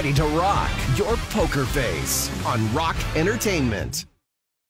ready to rock your poker face on Rock Entertainment.